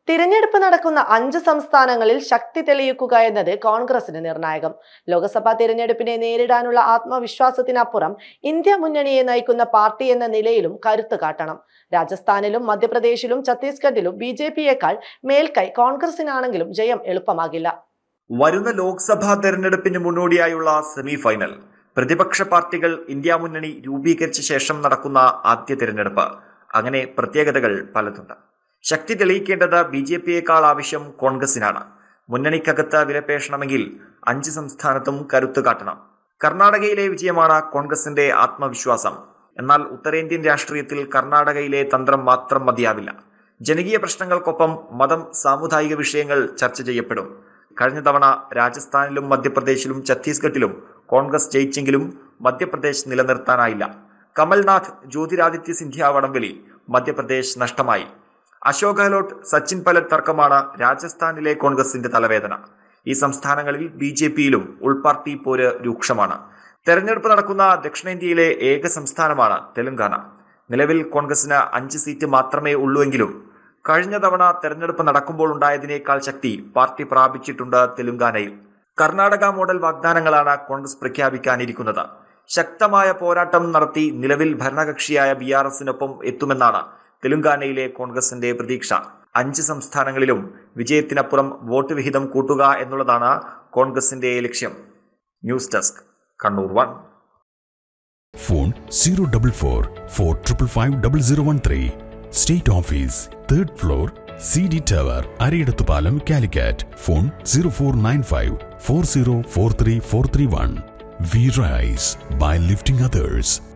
തിരഞ്ഞെടുപ്പ് നടക്കുന്ന 5 സംസ്ഥാനങ്ങളിൽ ശക്തി തെളിയിക്കുക എന്നത് കോൺഗ്രസിന് നിർണായകം. ലോക്സഭാ തിരഞ്ഞെടുപ്പിനെ നേരിടാനുള്ള ആത്മവിശ്വാസത്തിനപ്പുറം ഇന്ത്യ മുന്നണിയെ നയിക്കുന്ന പാർട്ടി എന്ന നിലയിലും കരുത്ത് കാട്ടണം. രാജസ്ഥാനിലും മധ്യപ്രദേശിലും ഛത്തീസ്ഗഡിലും BJPയേക്കാൾ മേൽക്കൈ കോൺഗ്രസിനാണെങ്കിലും ജയം എളുപ്പമാകില്ല. വരുന്ന ലോക്സഭാ തെരഞ്ഞെടുപ്പിന് മുന്നോടിയായുള്ള സെമി ഫൈനൽ. പ്രതിപക്ഷ പാർട്ടികൾ ഇന്ത്യ മുന്നണി രൂപീകരിച്ച ശേഷം നടക്കുന്ന ആദ്യ തിരഞ്ഞെടുപ്പ്. അങ്ങനെ പ്രത്യേകതകൾ പലതുണ്ട്. ശക്തി തെളിയിക്കേണ്ടത് BJPയേക്കാൾ ആവശ്യം കോൺഗ്രസിനാണ്. മുന്നണിക്കകത്ത് വിലപേശണമെങ്കിൽ 5 സംസ്ഥാനത്തും കരുത്ത് കാട്ടണം. കർണാടകയിലെ വിജയമാണ് കോൺഗ്രസിന്റെ ആത്മവിശ്വാസം. എന്നാൽ ഉത്തരേന്ത്യൻ രാഷ്ട്രീയത്തിൽ കർണാടകയിലെ തന്ത്രം മാത്രം മതിയാവില്ല. ജനകീയ പ്രശ്നങ്ങൾക്കൊപ്പം മതം, സാമുദായിക വിഷയങ്ങൾ ചർച്ച ചെയ്യപ്പെടും. കഴിഞ്ഞ തവണ രാജസ്ഥാനിലും മധ്യപ്രദേശിലും ഛത്തീസ്ഗഡിലും കോൺഗ്രസ് ജയിച്ചെങ്കിലും മധ്യപ്രദേശ് നിലനിർത്താനായില്ല. കമൽനാഥ്, ജ്യോതിരാദിത്യ സിന്ധ്യ വടംവലി മധ്യപ്രദേശ് നഷ്ടമായി. അശോക് ഗെഹ്ലോട്ട്, സച്ചിൻ പൈലറ്റ് തർക്കമാണ് രാജസ്ഥാനിലെ കോൺഗ്രസിന്റെ തലവേദന. ഈ സംസ്ഥാനങ്ങളിൽ BJPയിലും ഉൾപാർട്ടി പോര് രൂക്ഷമാണ്. തെരഞ്ഞെടുപ്പ് നടക്കുന്ന ദക്ഷിണേന്ത്യയിലെ ഏക സംസ്ഥാനമാണ് തെലങ്കാന. നിലവിൽ കോൺഗ്രസിന് 5 സീറ്റ് മാത്രമേ ഉള്ളൂവെങ്കിലും കഴിഞ്ഞ തവണ തെരഞ്ഞെടുപ്പ് നടക്കുമ്പോൾ ഉണ്ടായതിനേക്കാൾ ശക്തി പാർട്ടി പ്രാപിച്ചിട്ടുണ്ട് തെലങ്കാനയിൽ. കർണാടക മോഡൽ വാഗ്ദാനങ്ങളാണ് കോൺഗ്രസ് പ്രഖ്യാപിക്കാനിരിക്കുന്നത്. ശക്തമായ പോരാട്ടം നടത്തി നിലവിൽ ഭരണകക്ഷിയായ BRSനൊപ്പം എത്തുമെന്നാണ് തെലങ്കാനയിലെ കോൺഗ്രസിന്റെ പ്രതീക്ഷ. 5 സംസ്ഥാനങ്ങളിലും വിജയത്തിനപ്പുറം വോട്ട് വിഹിതം കൂട്ടുക എന്നുള്ളതാണ് കോൺഗ്രസിന്റെ ലക്ഷ്യം. News desk, Kannur 1. Phone 044 455 0013. State office, 3rd floor, CD Tower, Arayidathupalam, Calicut. Phone 0495 4043 431. We rise by lifting others.